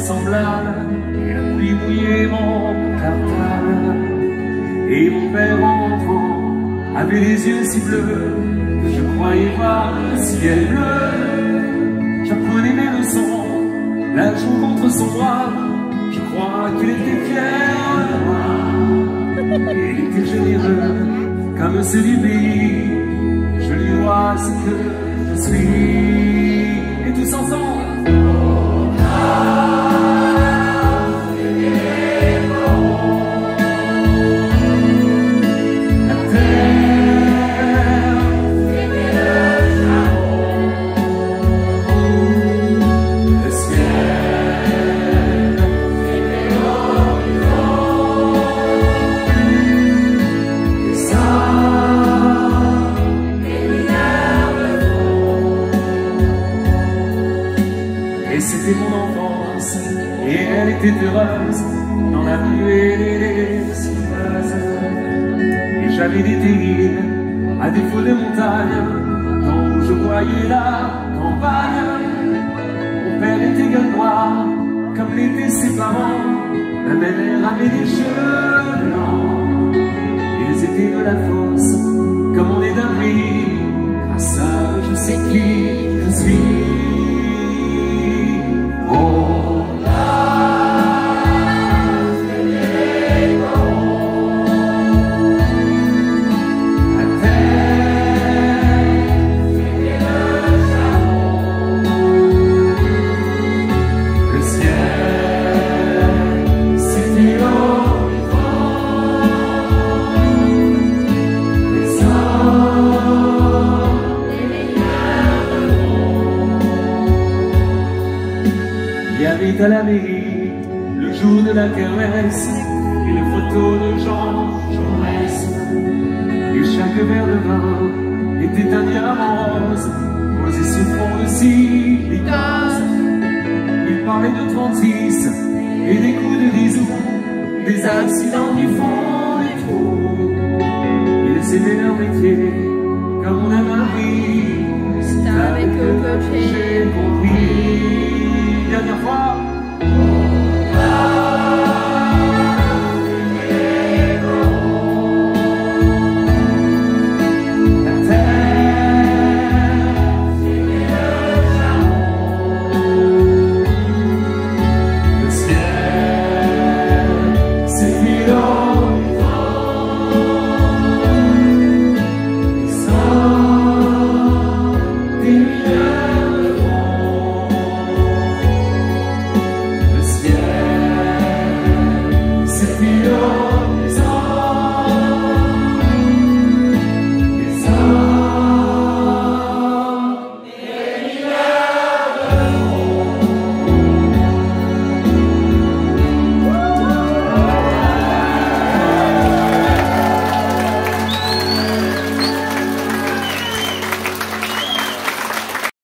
semblable, et la pluie mouillait mon cartable. Et mon père en rentrant avait les yeux si bleus que je croyais voir le ciel bleu. J'apprenais mes leçons, la joue contre son bras, je crois qu'il était fier de moi. Il était généreux comme ceux du pays, je lui dois ce que je suis. Et tous ensemble. Et c'était mon enfance, et elle était heureuse dans la nuée des cimes. Et j'avais des terrils, à défaut de montagnes, quand je voyais la campagne. Mon père était gueulois, comme l'étaient ses parents. Ma mère avait des cheveux blancs. Ils étaient de la fosse, comme on est d'un pays. Grâce à eux, je sais qui je suis. Il y avait à la mairie, le jour de la kermesse, une photo de Jean Jaurès. Et chaque verre de vin était un diamant rose, posé sur fond de silicase. Il parlait de 36 et des coups de grisou, des accidents du fond des trous. Ils aimaient leur métier,